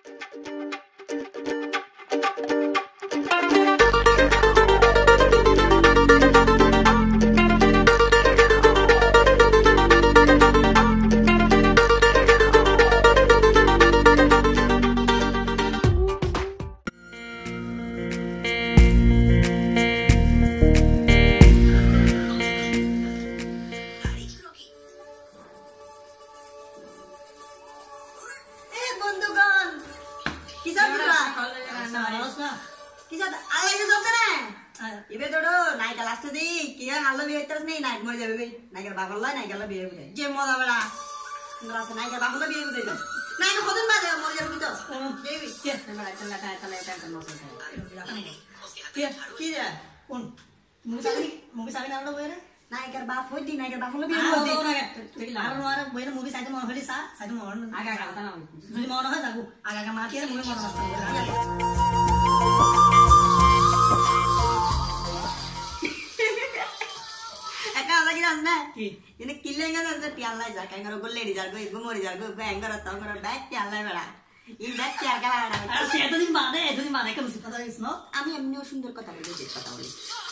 इबे तोडो Nykaa last दी किया हालो बिहे तरस नहीं नायक मर जाबे नायका बागल्ला नायका ला बिहे बुदे जे मजा बड़ा इंग्लास नायका बागल्ला बिहे बुदे नायका खदन बाजे मर जाबे तो देवी के बड़ा चला चला कर मौसम के की रे कोन मूवी सागे नालो बेरे नायका बाप होती नायका बागल्ला बिहे बुदे आरो आरो बेरे मूवी सागे मन होली सा सागे मन आगा आगा ता ना जुली मन हो जागु आगा आगा माती रे मूवी मन ini killing kan ada piala jar kayak ngaro golle di jar go ibu mori jar go enggak ada tahu ngaro back piala beda ini back piala kan ada itu di mana kamu sih kata isno আমি এমনিও সুন্দর কথা বলি যে কথা বলি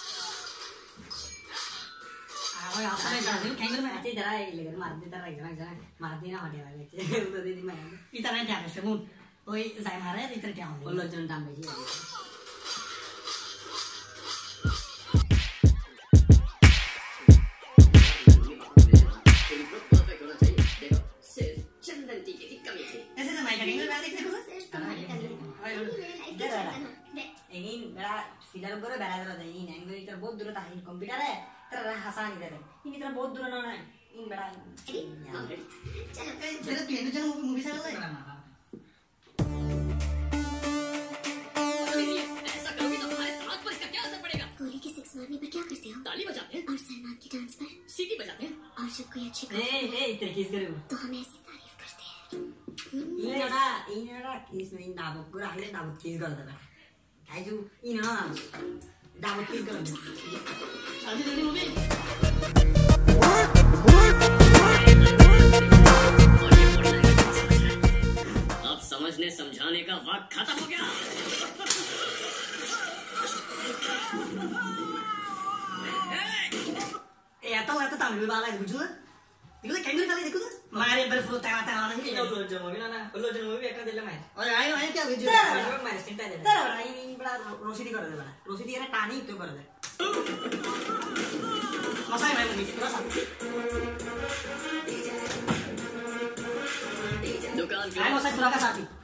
ওই আসলে জানি kayak ngaro mati jara ilegal mardi tar jara mardi na hade wale itu di mana itu না ঠিক আছে মুন ওই যাই মারে এটা ঠিক হবে বললো জন দাম বেশি ingin bela sidar gore bela dara ingin angle itu बहुत दूर था ini कंप्यूटर है तेरा हसान इधर है ini तेरा बहुत दूर ना है इन बड़ा चलो चलो तू चलो मूवी से ले ऐसा करोगे तो हमारे समाज पर इसका क्या असर पड़ेगा गोली के सेक्स मारने पर क्या करते हो ताली बजाते हैं और सलमान के डांस पर सीटी बजाते हैं और जब कोई अच्छी ए तेरे किस करो तो हम ऐसे तारीफ करते हैं 이나라 इसमें 나복 그 아이를 나복 키스 거든요. 아주 이나 나복 키스 거든요. 아주 되는 몸이. अब समझने समझाने का वक्त खत्म हो गया. आता तामिल वाला है बुझो देखो कैंगल खाली देखो मारे पर फ्लो ता ता वाला नहीं लो जो मूवी ना लो जो मूवी एक दिल में और आयो आयो क्या बुझो मारे सिंटा दे तेरा बड़ा इन बड़ा रोशनी कर दे बड़ा रोशनी ये टानी तो कर दे मसाई में मूवी थोड़ा सा दुकान आयो मसाई थोड़ा का साथी